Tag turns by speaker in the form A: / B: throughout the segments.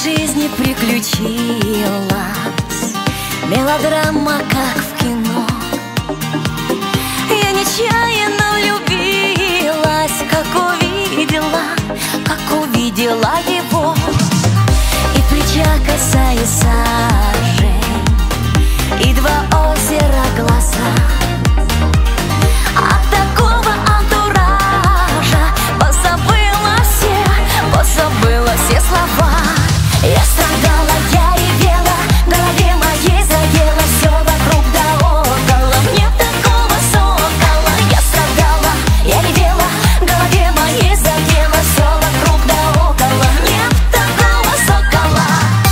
A: жизни приключилась мелодрама, как в кино. Я нечаянно влюбилась, как увидела его. И плеча касаясь сажень, и два озера глаза. От такого антуража позабыла все слова. Я страдала, я ревела, в голове моей заело все вокруг да около. Мне такого сокола. Я страдала, я ревела, в голове моей заело все вокруг да около. Мне такого сокола.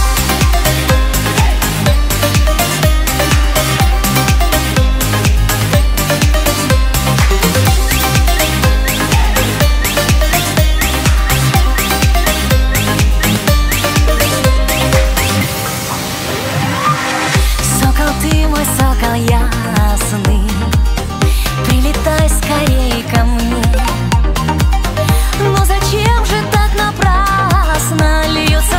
A: Ты мой сокол ясный, прилетай скорей ко мне. Но зачем же так напрасно льются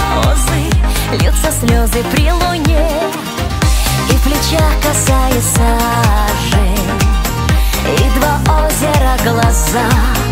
A: слезы при луне? И в плечах касаясь сажень, и два озера глаза.